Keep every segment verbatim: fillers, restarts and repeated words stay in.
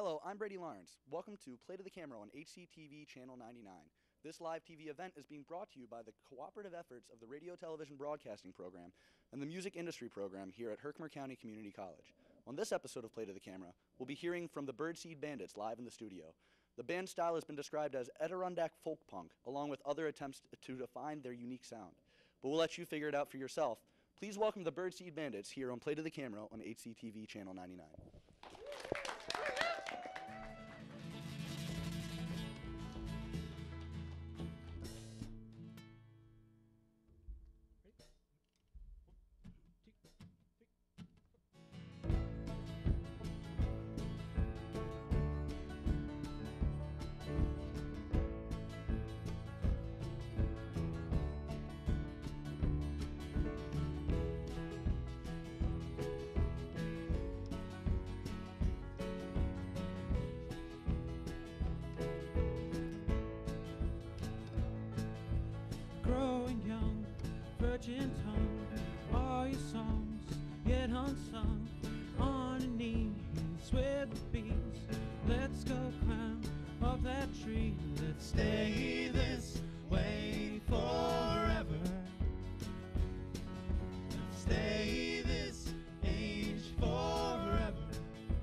Hello, I'm Brady Lawrence. Welcome to Play to the Camera on H C T V Channel ninety-nine. This live T V event is being brought to you by the cooperative efforts of the Radio Television Broadcasting Program and the Music Industry Program here at Herkimer County Community College. On this episode of Play to the Camera, we'll be hearing from the Birdseed Bandits live in the studio. The band style has been described as Adirondack folk punk, along with other attempts to define their unique sound. But we'll let you figure it out for yourself. Please welcome the Birdseed Bandits here on Play to the Camera on H C T V Channel ninety-nine. Virgin tongue, all your songs get unsung on your knees with the bees. Let's go climb up that tree. Let's stay this way forever. Let's stay this age forever.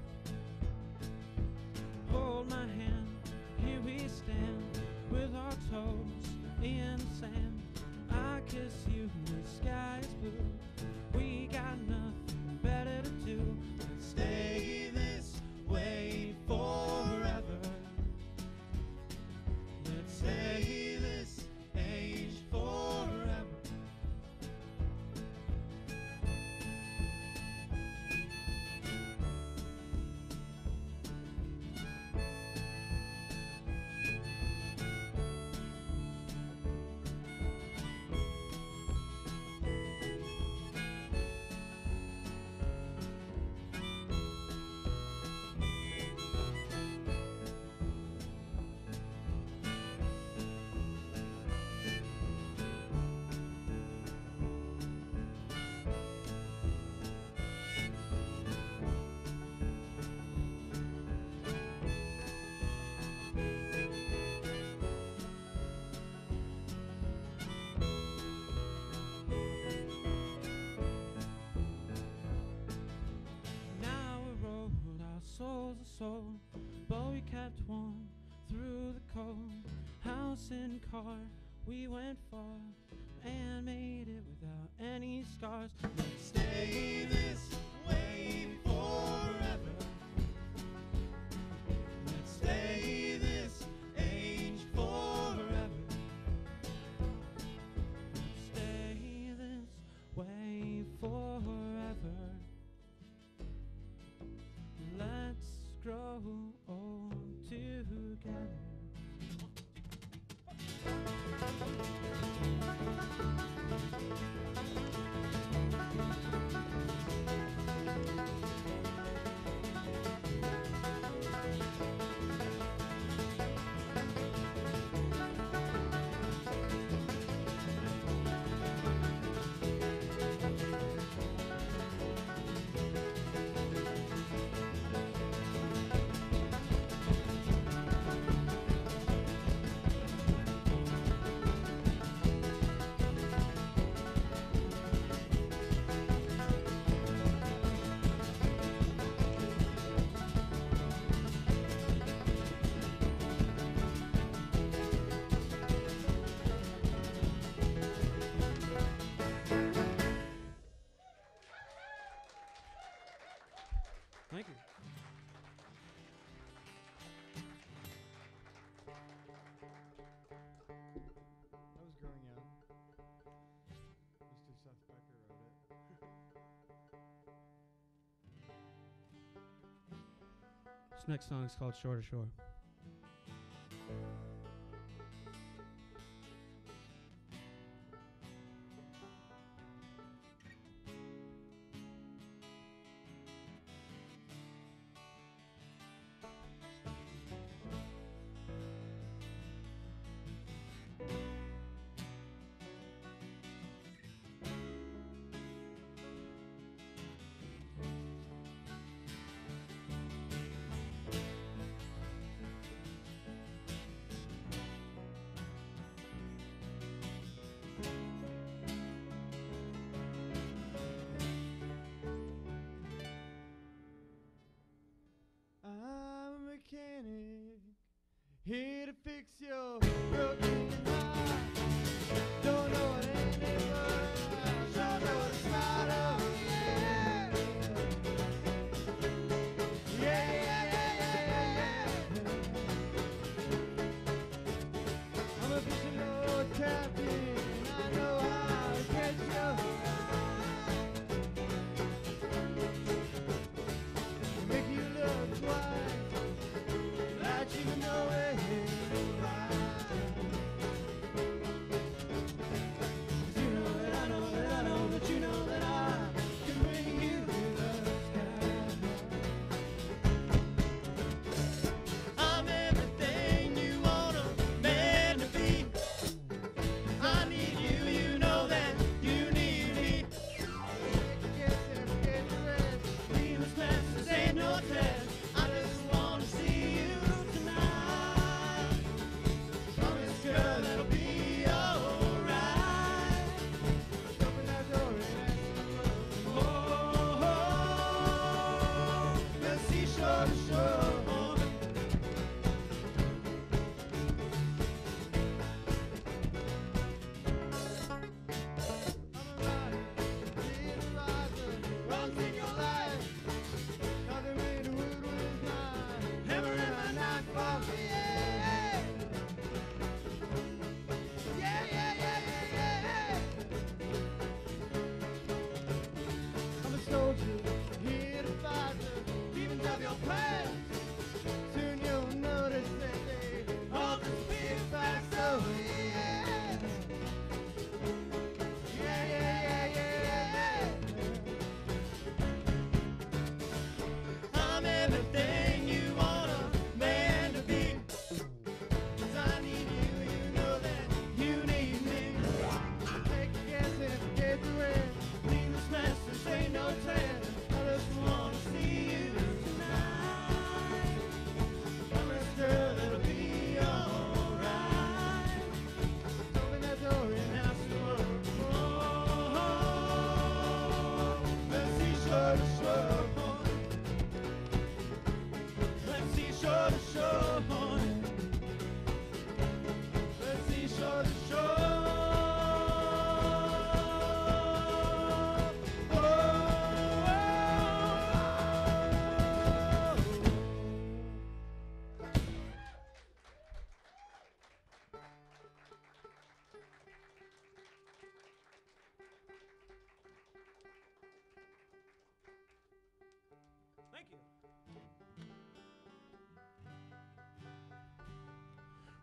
Hold my hand, here we stand with our toes in the sand. I kiss you, the sky is blue. We got nothing better to do. Let's stay this way forever. Let's stay this age forever. Souls are sold, but we kept warm through the cold. House and car, we went far and made it without any scars. Let's stay this way forever. Let's stay this age forever. Let's stay this way forever. Let's grow old together. Thank you. That was Growing Young. Mister Seth Becker wrote it. This next song is called Shore to Shore.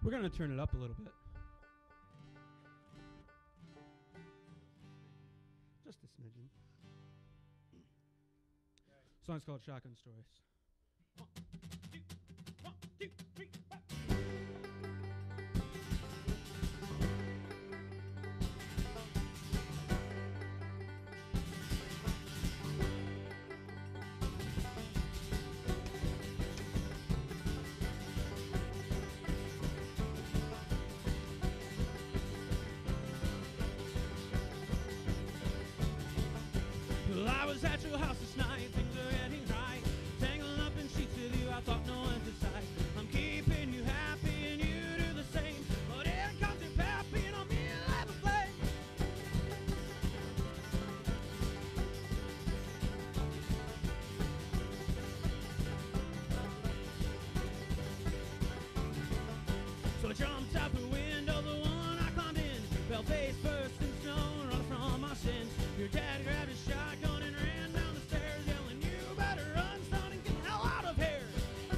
We're going to turn it up a little bit. Just a smidgen. Song's called Shotgun Stories. One, two, one, two, three, four. Well, I was at your house this night, things are getting right. Tangled up in sheets with you, I thought no end to sight. I'm keeping you happy and you do the same. But it comes to papping on me like a flame. So I jumped out the window, the one I climbed in. Fell face first in snow and run from my sins. Your dad grabbed his shotgun and ran down the stairs, yelling, "You better run, son, and get the hell out of here."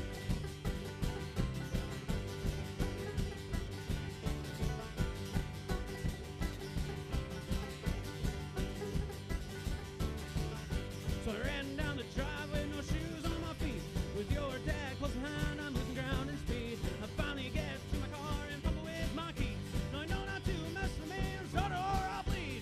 So I ran down the driveway, no shoes on my feet. With your dad close behind, I'm losing ground and speed. I finally get to my car and fumble with my keys. No, I know not to mess with me, or I'll bleed.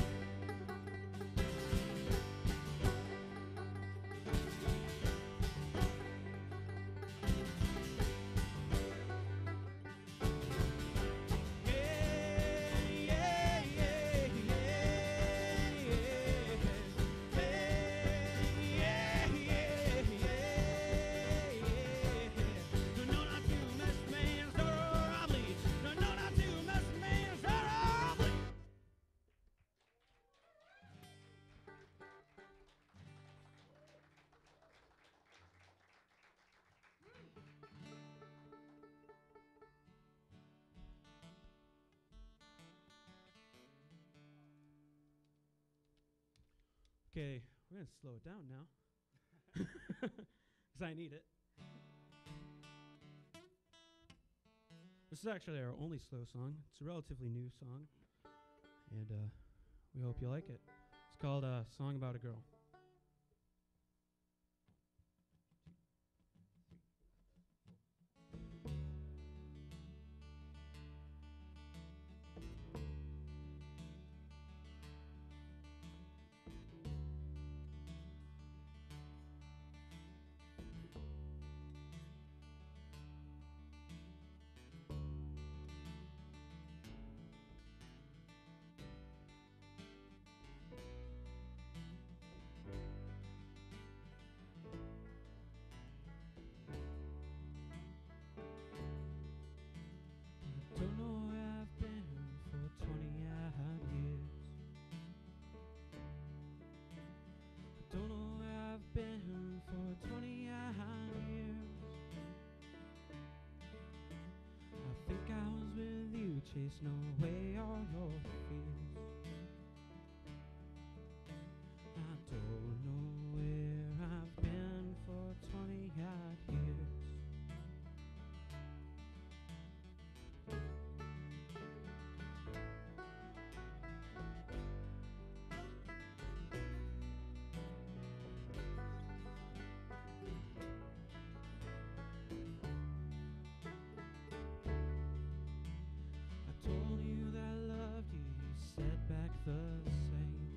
Okay, we're going to slow it down now. Because I need it. This is actually our only slow song. It's a relatively new song. And uh, we hope you like it. It's called uh, Song About a Girl. Don't know where I've been for twenty odd years. Don't know where I've been for twenty odd years. I think I was with you, chasing away all your fears. I don't know where I've been for twenty odd years. I told you that I loved you, you said back the same.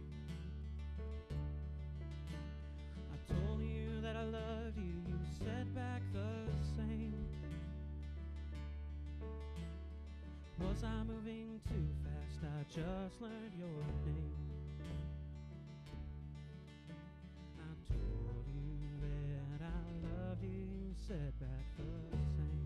I told you that I loved you, you said back the same. Was I moving too fast? I just learned your name. I told you that I loved you, you said back the same.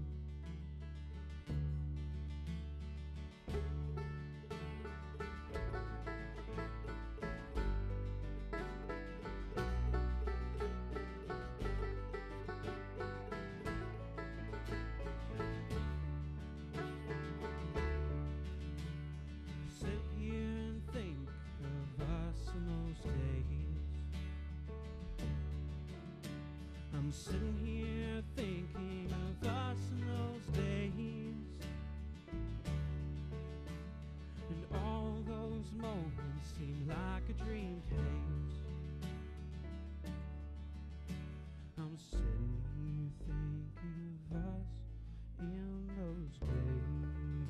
Sit here and think of us in those days. I'm sitting here thinking of us in those days. seemed like a dream case. I'm sitting here thinking of us in those days.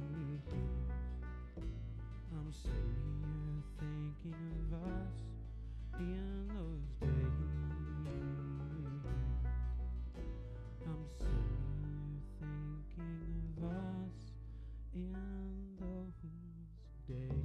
I'm sitting here thinking of us in those days. I'm sitting here thinking of us in those days.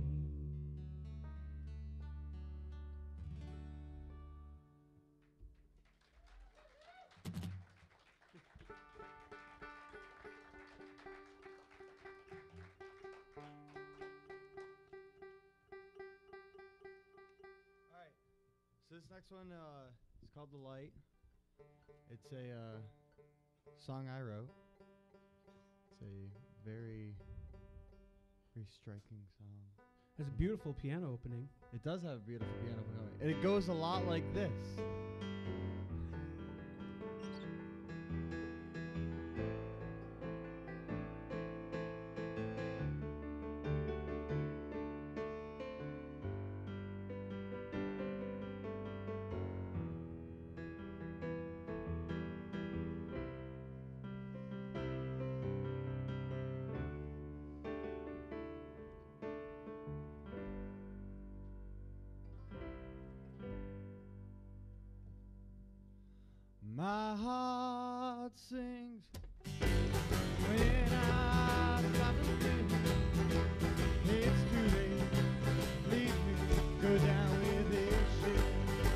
Alright, so this next one uh, is called The Light. It's a uh, song I wrote. It's a very, very striking song. Has a beautiful piano opening. It does have a beautiful piano going, and it goes a lot like this. My heart sings when I stop and think it's too late. Leave me, go down with this ship.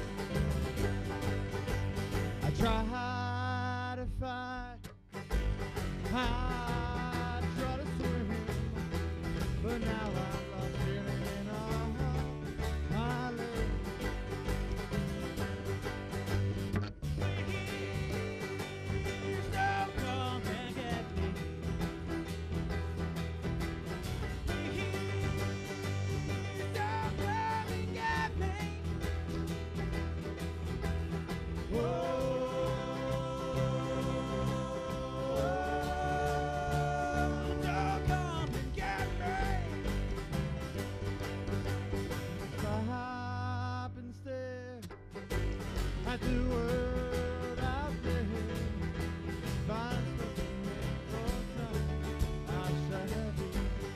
I try to fight, I try to swim, but now I'm lost feeling in all my legs. At the world out there, find something for some I shall be.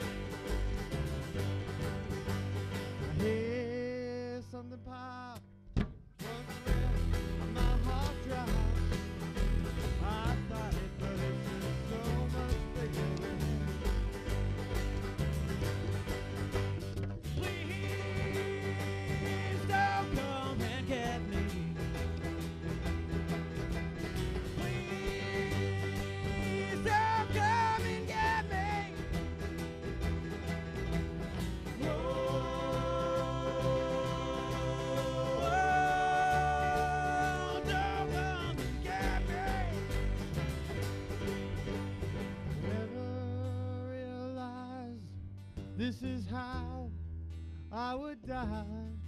I hear something pop, once left my heart dry. I thought it, but it's just so much bigger than please don't come and get me. This is how I would die.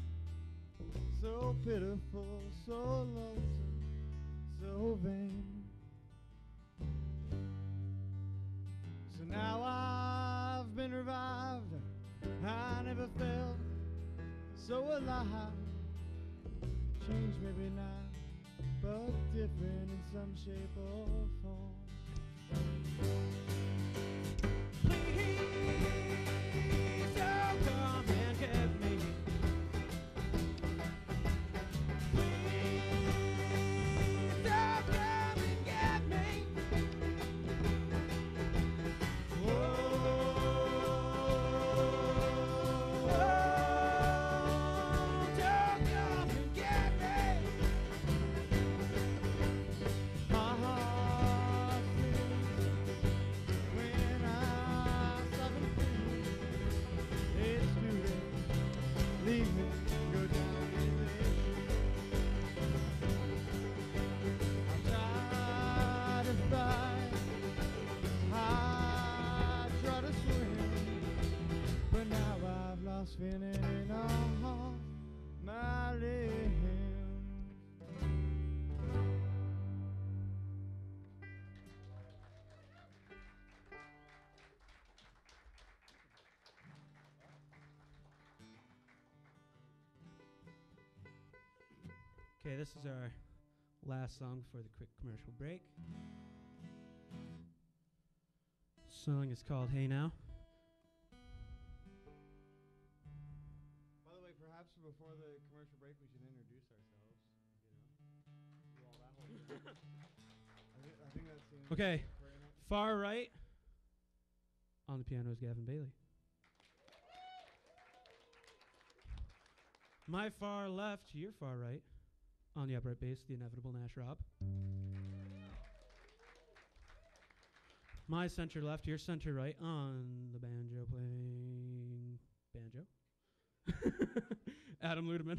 So pitiful, so lonesome, so vain. So now I've been revived. I never felt so alive. Change maybe not, but different in some shape or form. Please don't come and get me. Please don't come and get me. Whoa, don't come and get me. My heart sings when I'm seven feet. It's too late. Leave me, go down in the I try to fight, I try to swim, but now I've lost feeling in all my limbs. Okay, this is our last song before the quick commercial break. Song is called Hey Now. By the way, perhaps before the commercial break, we should introduce ourselves. You know, do all that whole thing. I, thi- I think that seems Okay, very nice. far right on the piano is Gavin Bailey. My far left, your far right, on the upright bass, the inevitable Nash Robb. My center left, your center right, on the banjo playing banjo. Adam Ludeman.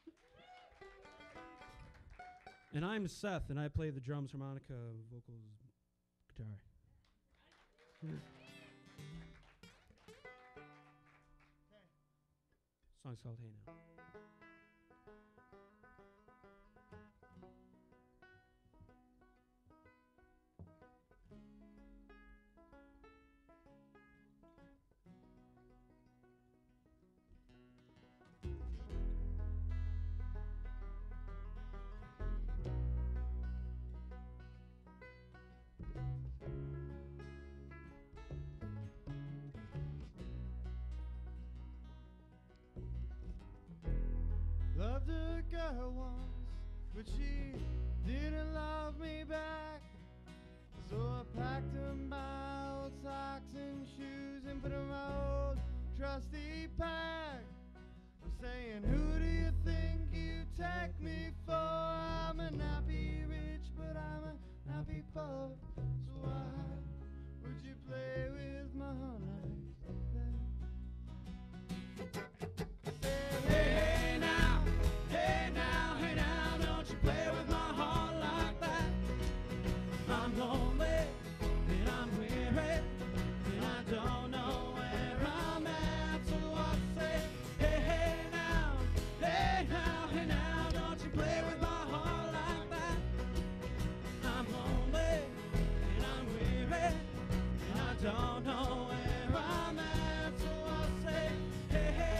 And I'm Seth, and I play the drums, harmonica, vocals, guitar. Song's called Hey Now. Loved a girl once, but she didn't love me back. So I packed up my old socks and shoes and put in my old trusty pack. I'm saying, who do you think you take me for? I'm a nappy rich, but I'm a nappy poor. So why would you play with my heart like that? Hey now, hey now, hey now, don't you play with my heart like that. I'm lonely, and I'm weary, and I don't know where I'm at. So I say, hey, hey now, hey now, hey now, don't you play with my heart like that. I'm lonely, and I'm weary, and I don't know where I'm at. So I say, hey, hey.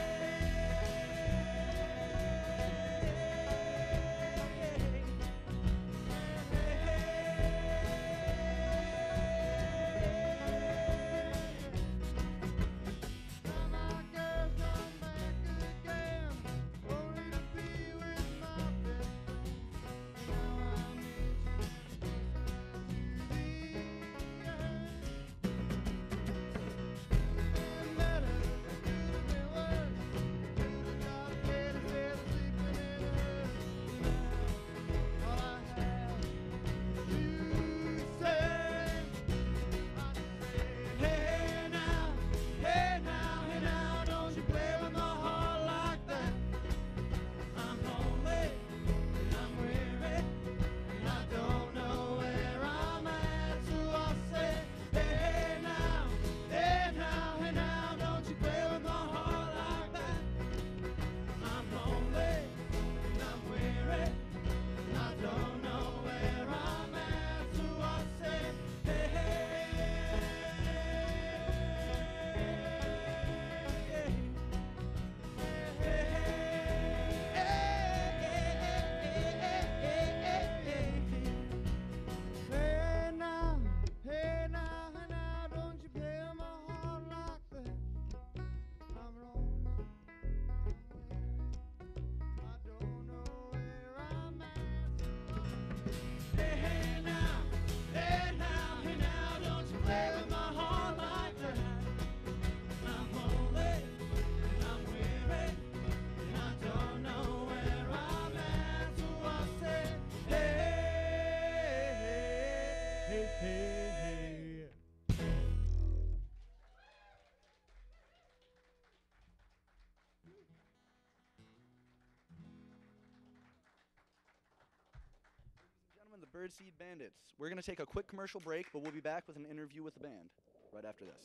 Gentlemen, the Birdseed Bandits. We're going to take a quick commercial break, but we'll be back with an interview with the band right after this.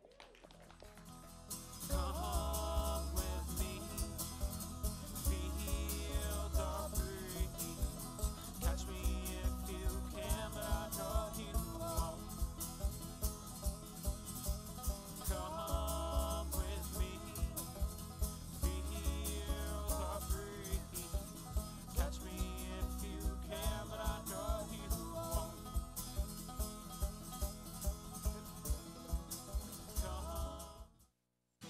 Come with me, fields are free. Catch me if you can, but I know you won't. Come with me, fields are free. Catch me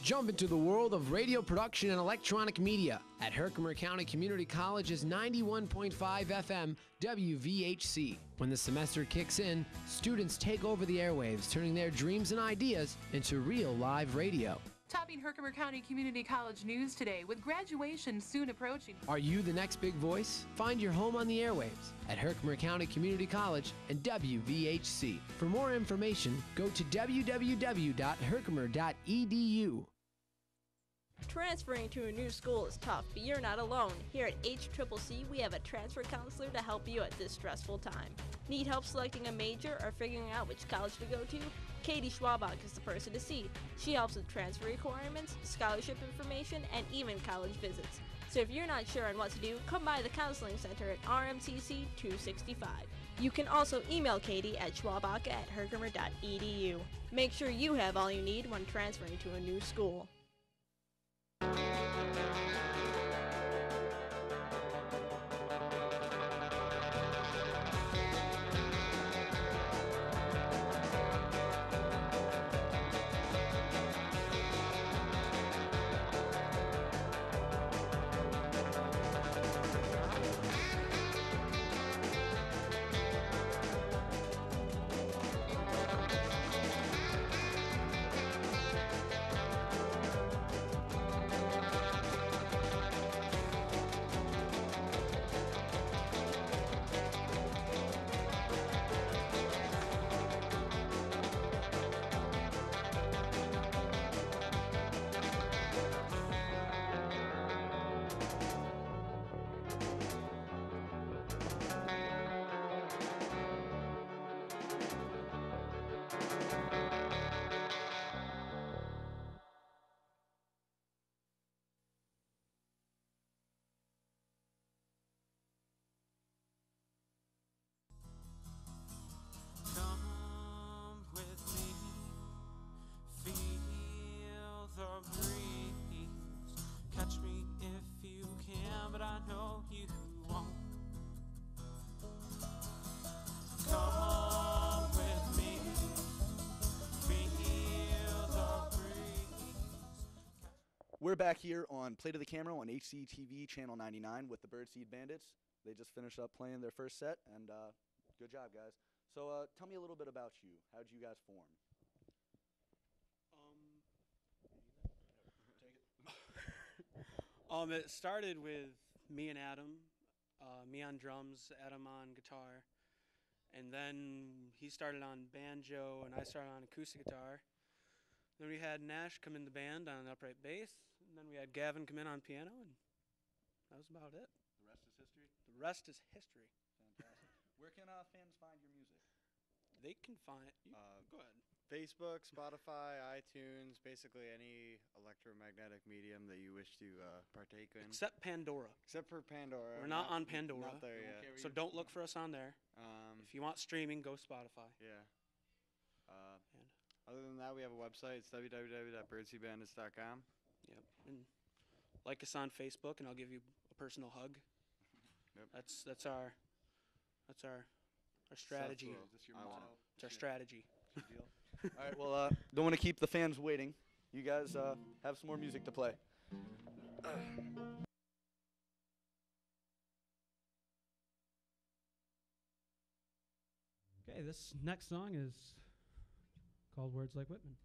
Jump into the world of radio production and electronic media at Herkimer County Community College's ninety-one point five F M W V H C. When the semester kicks in, students take over the airwaves, turning their dreams and ideas into real live radio. Topping Herkimer County Community College news today with graduation soon approaching. Are you the next big voice? Find your home on the airwaves at Herkimer County Community College and W V H C. For more information, go to w w w dot herkimer dot e d u. Transferring to a new school is tough, but you're not alone. Here at H C C C, we have a transfer counselor to help you at this stressful time. Need help selecting a major or figuring out which college to go to? Katie Schwabach is the person to see. She helps with transfer requirements, scholarship information, and even college visits. So if you're not sure on what to do, come by the Counseling Center at R M C C two sixty-five. You can also email Katie at schwabach at herkimer dot e d u. Make sure you have all you need when transferring to a new school. We're back here on Play to the Camera on H C T V Channel ninety-nine with the Birdseed Bandits. They just finished up playing their first set, and uh, good job, guys. So uh, tell me a little bit about you. How did you guys form? Um, it started with me and Adam, uh, me on drums, Adam on guitar, and then he started on banjo and I started on acoustic guitar. Then we had Nash come in the band on upright bass, and then we had Gavin come in on piano, and that was about it. The rest is history? The rest is history. Fantastic. Where can uh, fans find your music? They can find, you, Uh, go ahead. Facebook, Spotify, iTunes, basically any electromagnetic medium that you wish to uh, partake in. Except Pandora. Except for Pandora. We're not on Pandora. Not there We won't yet. carry So you. don't look for us on there. Um, If you want streaming, go Spotify. yeah. Uh, And other than that, we have a website. It's w w w dot birdseed bandits dot com. Yep. And like us on Facebook, and I'll give you a personal hug. Yep. That's that's our that's our our strategy. Self-will. Is this your I motto? won't. It's our strategy. Good deal. All right, well, uh, don't want to keep the fans waiting. You guys uh, have some more music to play. Okay, this next song is called Words Like Whitman.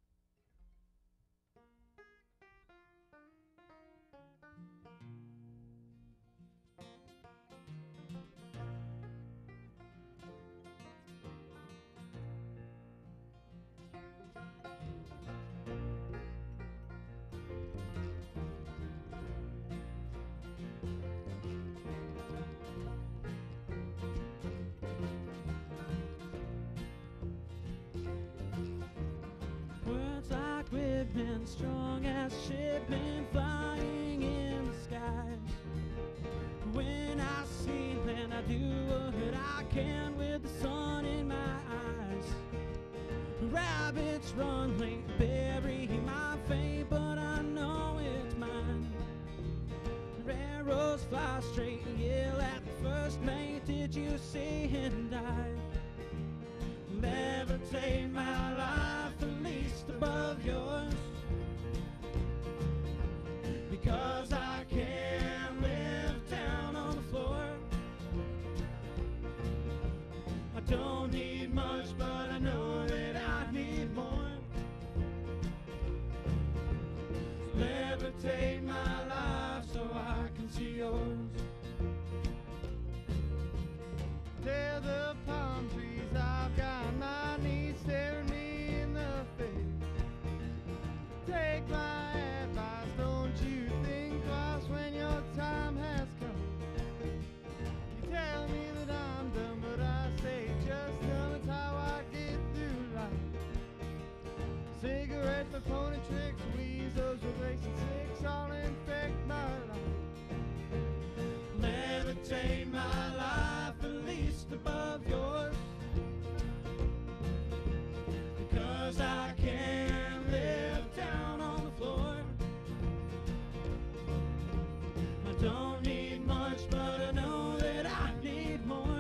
Words like ribbon, strong as shipmen flying in the skies. When I see land, I do what I can with the sun in my eyes. Rabbits run late, bury my fate, but I know it's mine. Arrows fly straight and yell at the first mate, did you see him die? Levitate my life the least above yours. can see yours. Tear the palm trees, I've got my knees staring me in the face. Take my advice, don't you think twice when your time has come. You tell me that I'm dumb, but I say just dumb, it's how I get through life. Cigarettes for pony tricks, weasels with racing six, all infect my life. Levitate my life at least above yours, because I can't live down on the floor. I don't need much, but I know that I need more.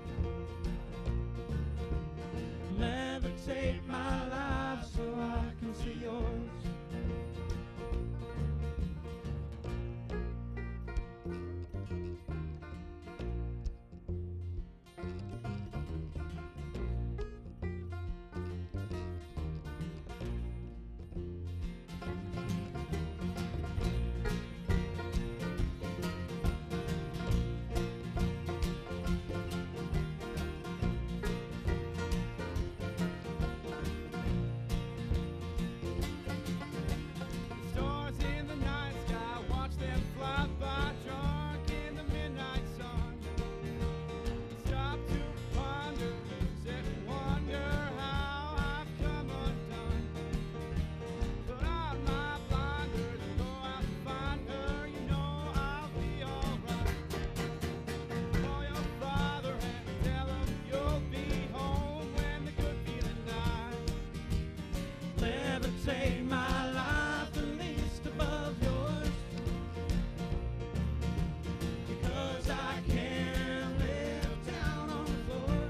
Levitate my life so I can see yours. Stars in the night sky, watch them fly by, drunk in the midnight sun. Stop to ponder, sit and wonder how I've come undone. Put on my blinders and go out and find her, you know I'll be alright. Call your father and tell him you'll be home when the good feeling dies. Levitate my life at least above yours, because I can't live down on the floor.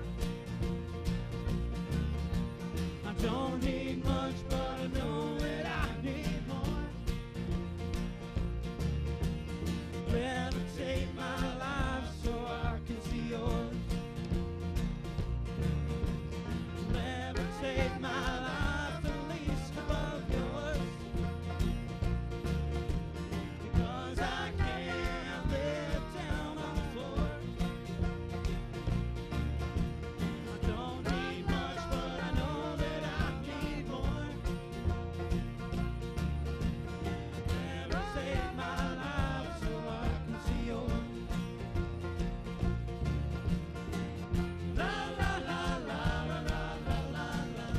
I don't need much, but I know that I need more. Levitate my life so I can see yours. Levitate my life at least above yours, because I can't live down on the floor. I don't need much, but I know that I need more. Levitate my life so I can see yours. La la la la la la la la la.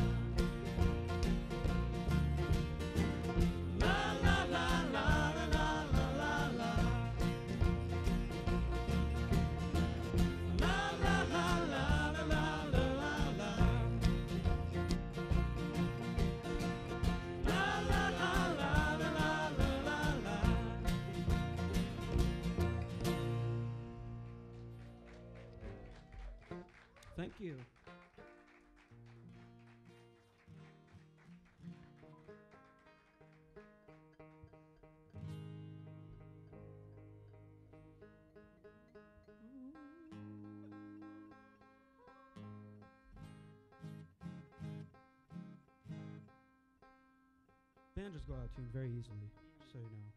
La la la la la la la la la. La la la la la la la la la. La la la la la la la la la. Thank you. Banjos go out of tune very easily, just so you know.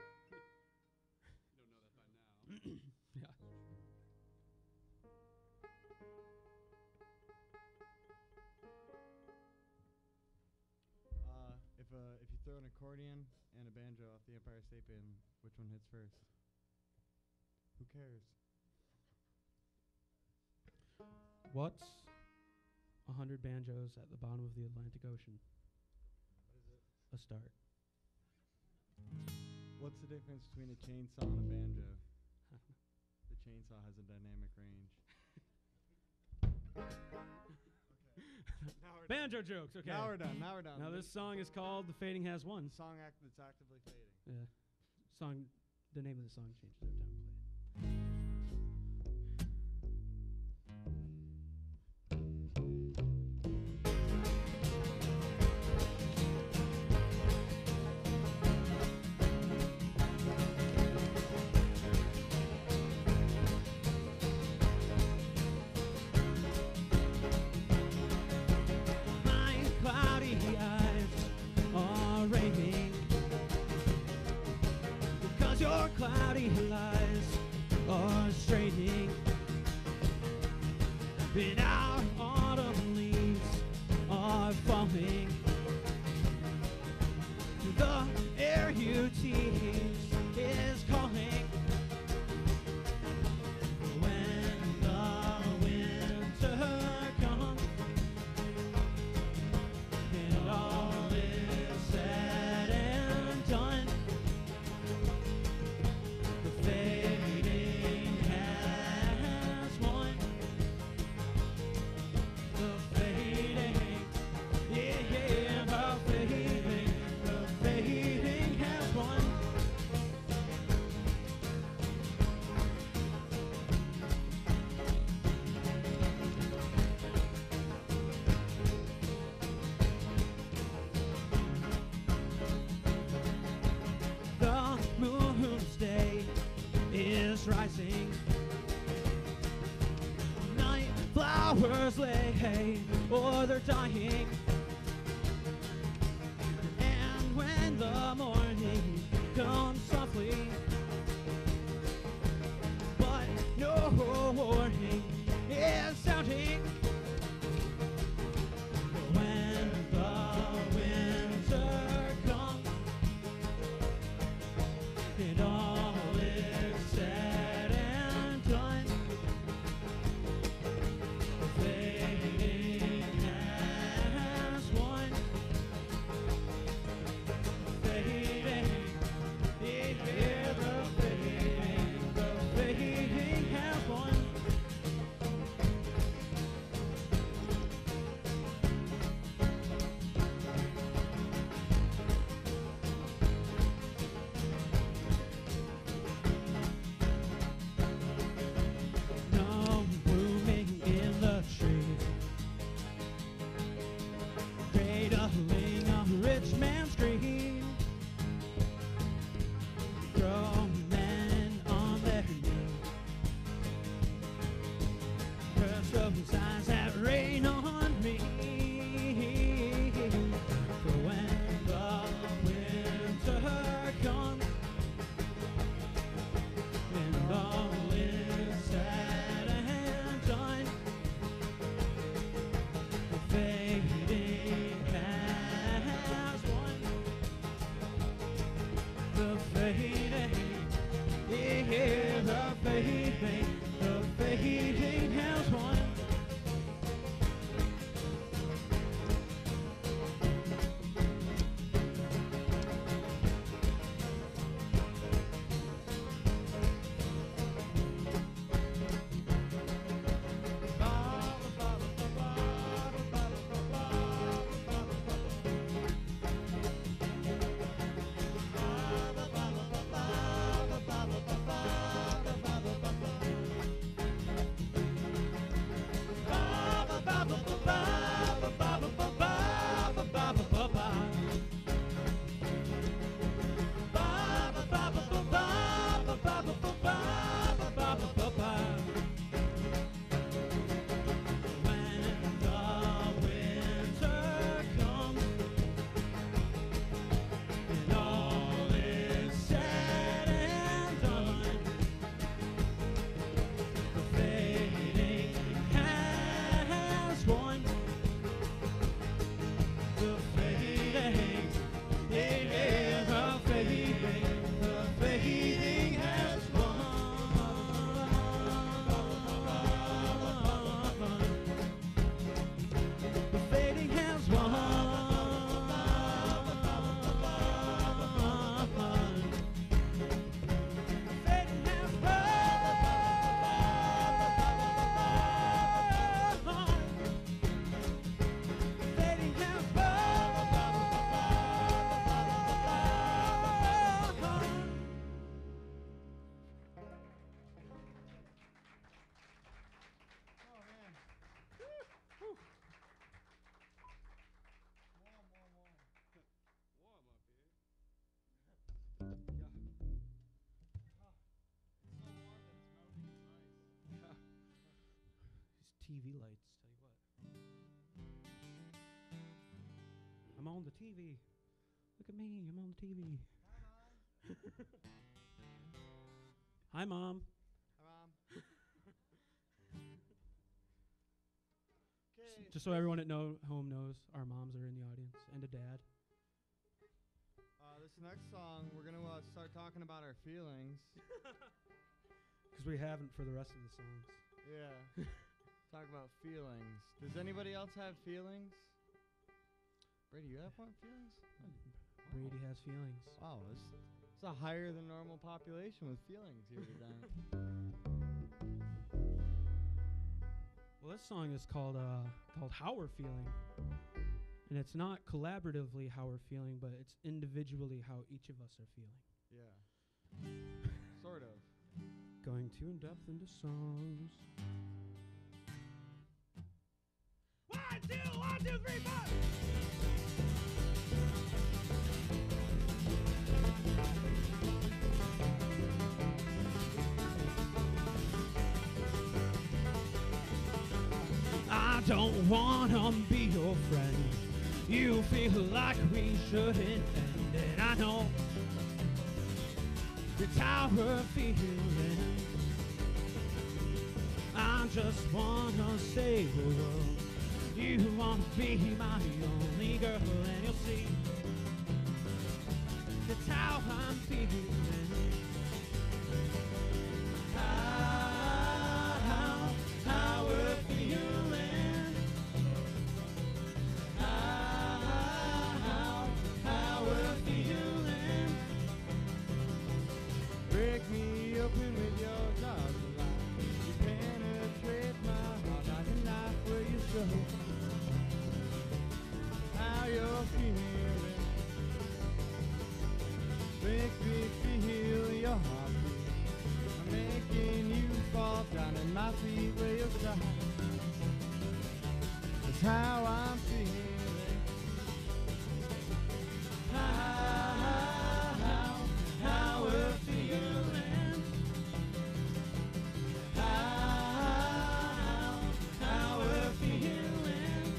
You don't know that by now. Yeah. Uh, if uh, if you throw an accordion and a banjo off the Empire State Building, which one hits first? Who cares? What's a hundred banjos at the bottom of the Atlantic Ocean? What is it? A start. What's the difference between a chainsaw and a banjo? The chainsaw has a dynamic range. Now we're done. Banjo jokes. Okay. Now we're done. Now we're done. Now this song is called "The Fading Has Won." song act that's actively fading. Yeah. Song. The name of the song changes every time we play it. Cloudy lies is rising. Night flowers lay hay, or they're dying. And when the morning comes softly, but no warning is sounding. When the winter comes and all is said and done, the fading has won. The fading, yeah, the fading, the fading has won. Now blooming in the tree, cradling a rich man's dream. Grown men on their knees, curse those eyes that rain on me. For when the winter comes and all is said and done, the fading has won. The fading, yeah, the fading, the fading has won. T V lights, tell you what. I'm on the T V. Look at me, I'm on the T V. Hi, Mom. Hi, Mom. S- Just so everyone at know, home knows, our moms are in the audience, and a dad. Uh, this next song, we're going to uh, start talking about our feelings. Because we haven't for the rest of the songs. Yeah. Talk about feelings. Does anybody else have feelings? Brady, you have one feelings? Brady has feelings. Wow, it's, it's a higher than normal population with feelings here today. Well, this song is called uh, called How We're Feeling. And it's not collaboratively how we're feeling, but it's individually how each of us are feeling. Yeah. Sort of. Going too in depth into songs. One, two, one, two, three, four! don't wanna be your friend. You feel like we shouldn't end it. I know it's how we're feeling. I just wanna say hello. You wanna be my only girl, and you'll see it's how I'm feeling. How, how we're feeling. How, how we're feeling. Break me open with your dark light. You penetrate my heart like a knife where you show how you're feeling. Make me feel your heartbeat. I'm making you fall down at my feet where you're side. That's how I'm feeling. How, how, how we're feeling. How, how we're feeling.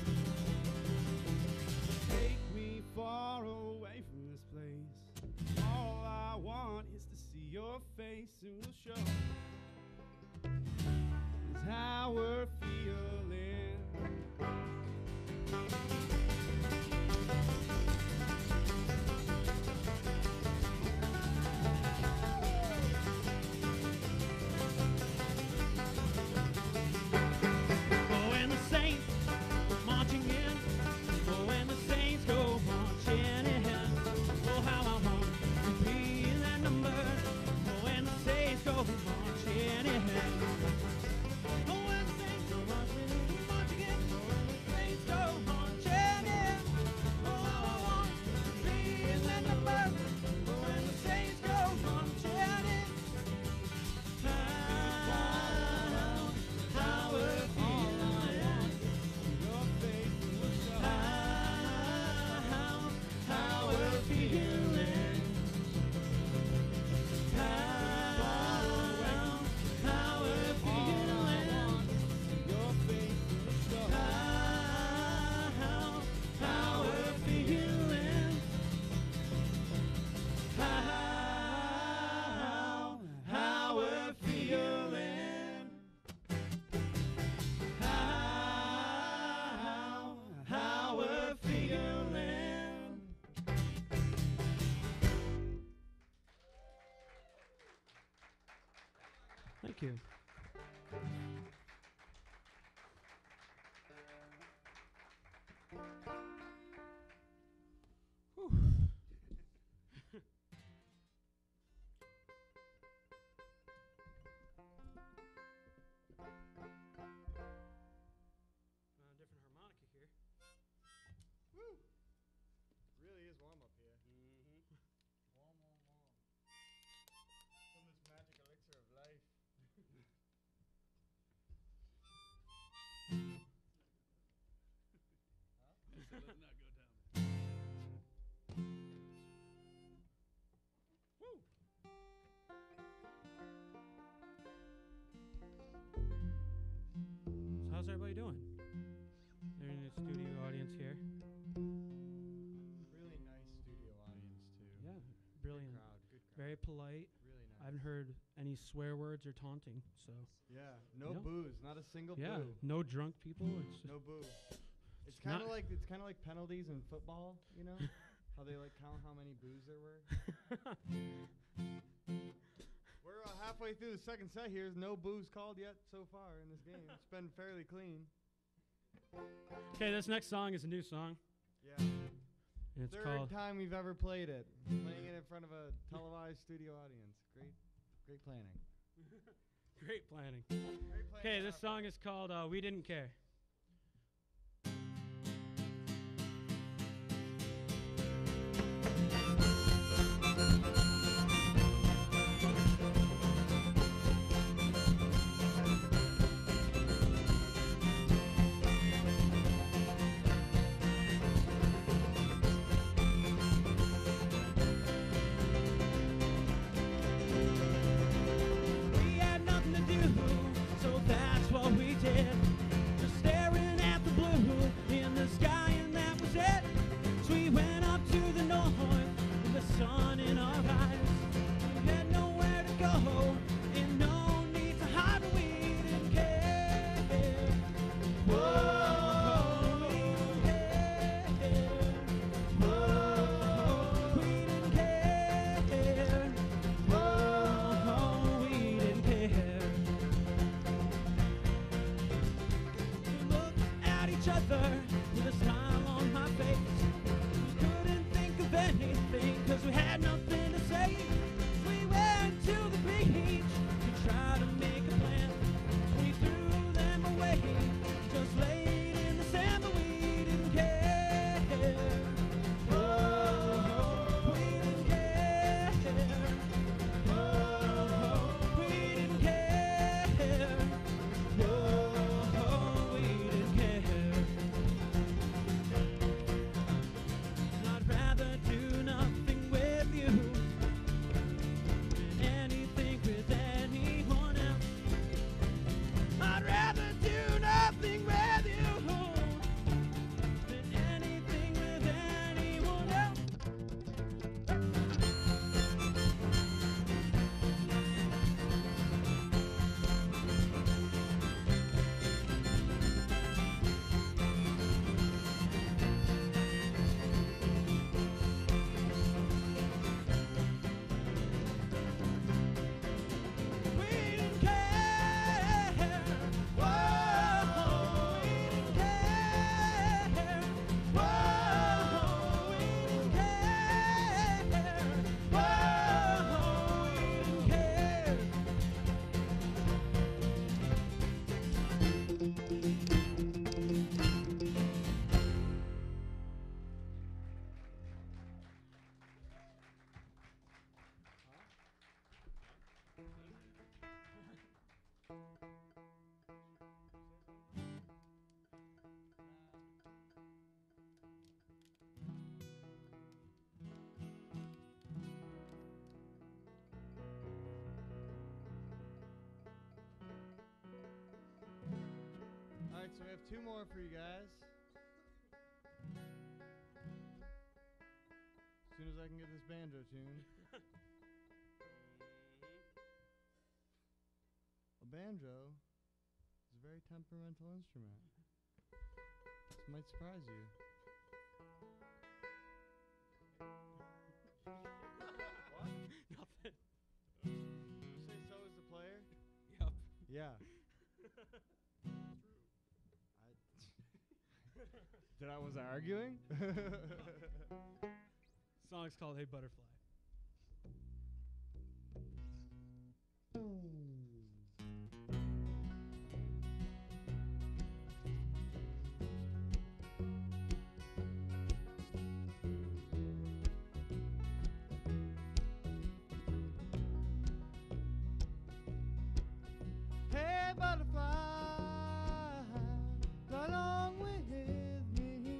Take me far away from this place. All I want is to see your face, soon will show is how we're feeling. Oh, and the Saints go marching in. Oh, and the Saints go marching in. Oh, how I want to be in that number. Oh, and the Saints go marching in. Oh, and the Saints go marching in, marching in. Oh, and the Saints go marching in. Oh, how I want to be in that number. Oh, and the Saints go marching in. How, how we're feeling. Your face will show. How, how we're feeling. How, how we're feeling. Your face will show. How, how we're feeling. How, how we're feeling. How, how we're feeling. Thank you. Uh, different harmonica here. Woo! Really is warm up here. Warm, warm, warm. From this magic elixir of life. Woo! So how's everybody doing? They're in the studio audience here. Really nice studio audience too. Yeah, Good brilliant. crowd, good crowd. Very polite. Really nice. I haven't heard any swear words or taunting, so Yeah, no No. booze, not a single yeah, boo. no drunk people. It's just No boo. It's It's kind of not- like it's kind of like penalties in football, you know? How they like count how many boos there were. We're uh, halfway through the second set here. There's no boos called yet so far in this game. It's been fairly clean. Okay, this next song is a new song. Yeah. And it's Third called time we've ever played it. Playing it in front of a televised studio audience. Great, great planning. Great Planning. Great planning Okay, on this our song is called uh, We Didn't Care. We had nothing to do, so that's what we did. Just each other with a smile on my face. We couldn't think of anything cause we had nothing to say. We went to the beach to try to make a plan. We threw them away, just laid in the sand, but we didn't care. Oh, we didn't care. Oh, we didn't care. Oh, we didn't care. I'd rather do nothing with you than anything with anyone else. I'd rather do nothing with you than anything with anyone else. We didn't care. Whoa, we didn't care. Whoa, we didn't care. Whoa, we didn't care. All right, so we have two more for you guys. As soon as I can get this banjo tuned. A banjo is a very temperamental instrument. This might surprise you. Nothing. Did you say so is the player? Yep. Yeah. I Did I was I arguing? Song's called Hey Butterfly. Hey butterfly, fly along with me.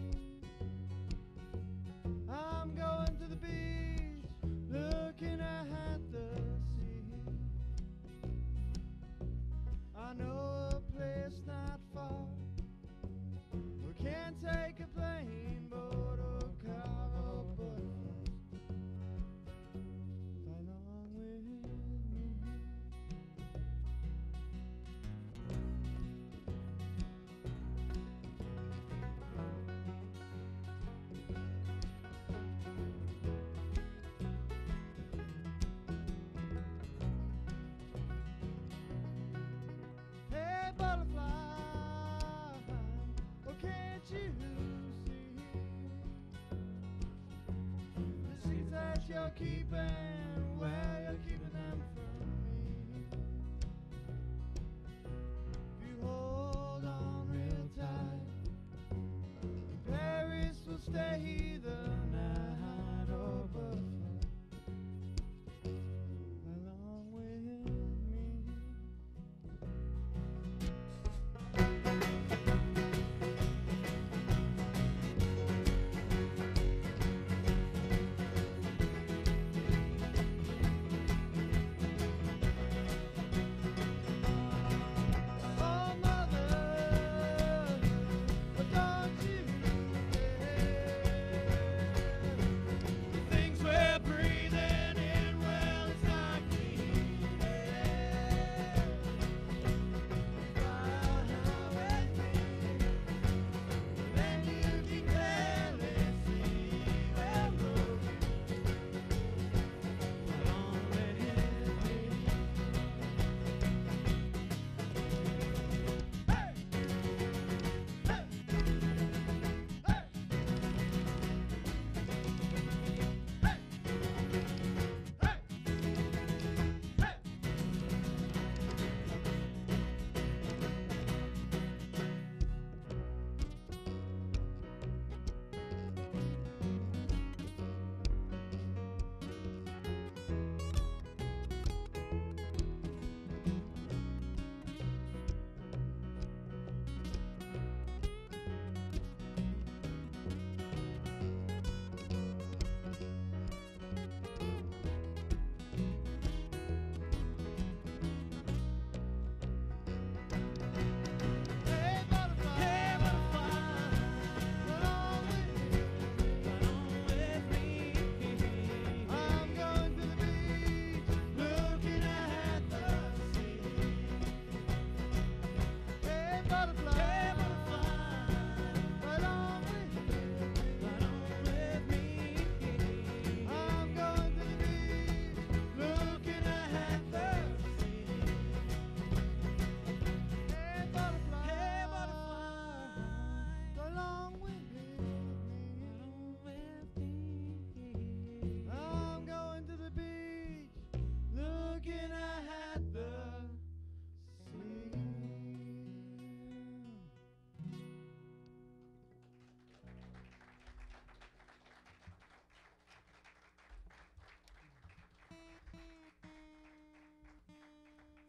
I'm going to the beach, looking at the sea. I know a place not far. We can't take a plane, but a car. Butterfly, fly along with me. Hey butterfly, oh can't you see the seeds that you're keeping, where you're keeping them from me? If you hold on real tight, Paris will stay the night. Oh butterfly, along with me.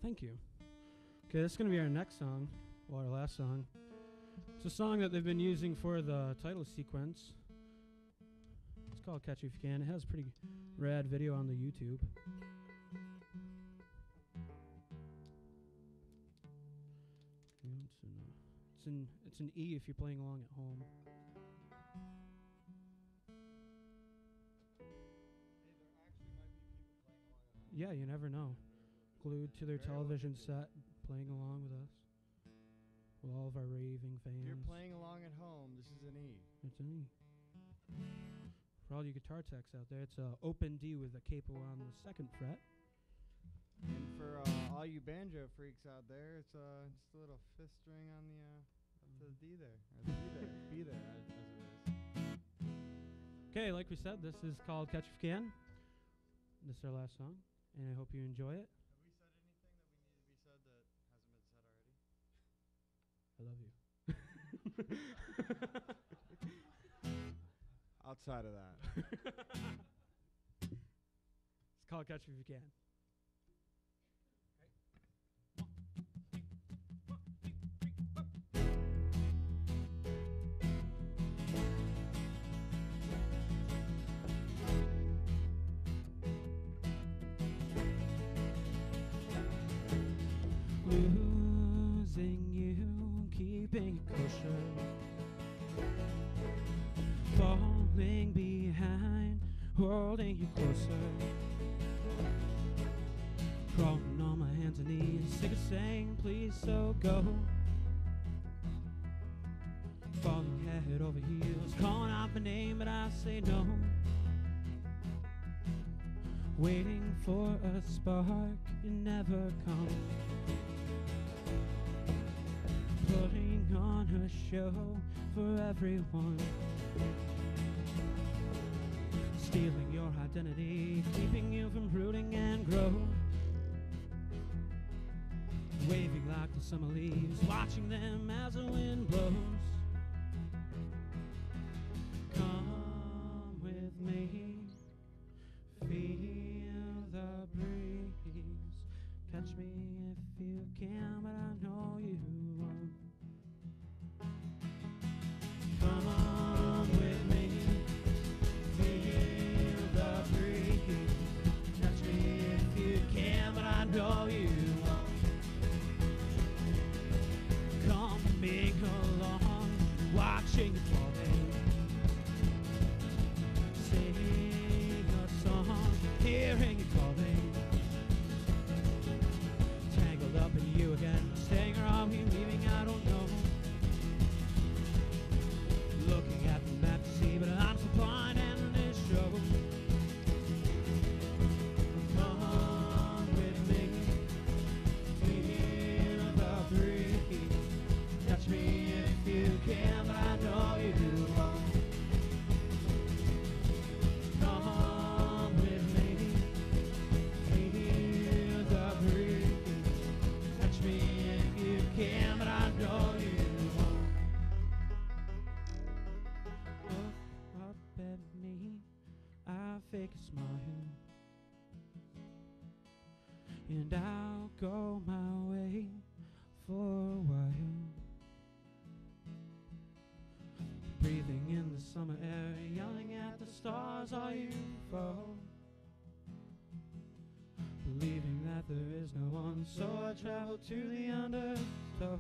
Thank you. Okay, this is going to be our next song, or our last song. It's a song that they've been using for the title sequence. It's called Catch You If You Can. It has a pretty rad video on the YouTube. Yeah, It's in, uh, it's in it's in E if you're playing along at home. Yeah, you never know. Glued to their Very well television could be. set, playing along with us. With all of our raving fans. If you're playing along at home, this is an E. It's an E. For all you guitar techs out there, it's a open D with a capo on the second fret. And for uh, all you banjo freaks out there, it's uh, just a little fifth string on the uh, up to the D there, or the B there, B there as, as it is. Okay, like we said, this is called Catch If You Can. This is our last song, and I hope you enjoy it. Have we said anything that we need to be said that hasn't been said already? I love you. Outside of that. It's called Catch If You Can. Losing you, keeping it closer. Falling behind, holding you closer. Crawling on my hands and knees, sick of saying please, so go. Falling head over heels, calling out my name, but I say no. Waiting for a spark, it never comes. Putting on a show for everyone. Stealing your identity, keeping you from rooting and grow. Waving like the summer leaves, watching them as the wind blows. Come with me, feel the breeze. Catch me if you can, but I know you won't. Come on with me, feel the breeze. Catch me if you can, but I know you won't. Coming along, watching you falling. Sing a song, hearing you calling. Tangled up in you again, staying or are we leaving? I don't know. Looking at the map to see, but I'm so blind and this show. Come on with me, feel the breeze. Touch me if you can, but I know you won't. Come on with me, feel the breeze. Touch me if you can, but I know you won't. Look up at me, I fake a smile, and I'll go my way for a while. Breathing in the summer air, yelling at the stars, are you fall? Believing that there is no one, so I travel to the undertow.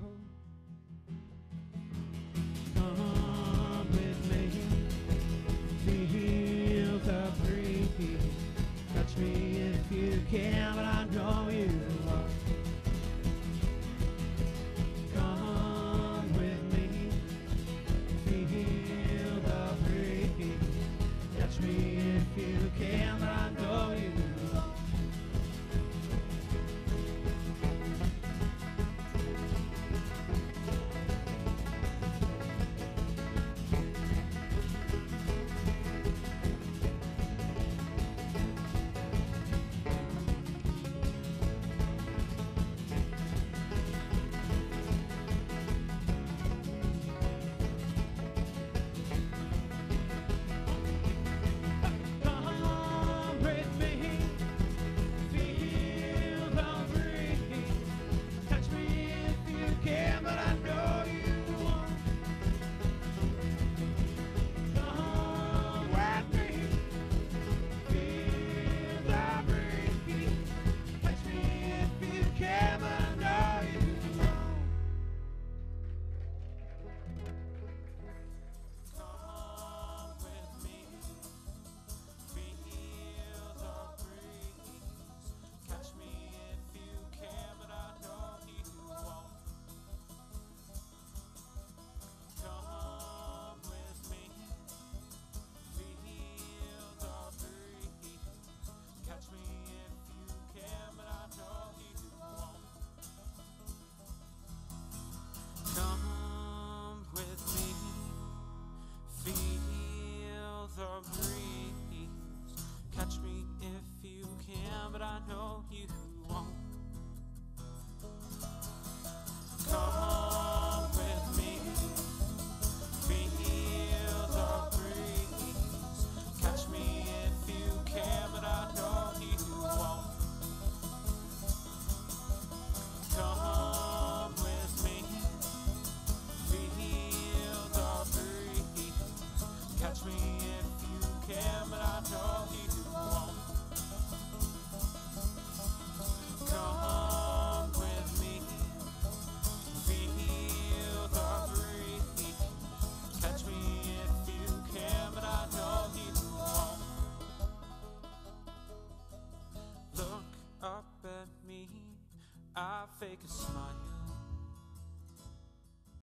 Come with me, feel the breeze. Touch me if you can, but I know you won't. Come with me, feel the breeze. Touch me if you can, but I know you won't. fake a smile.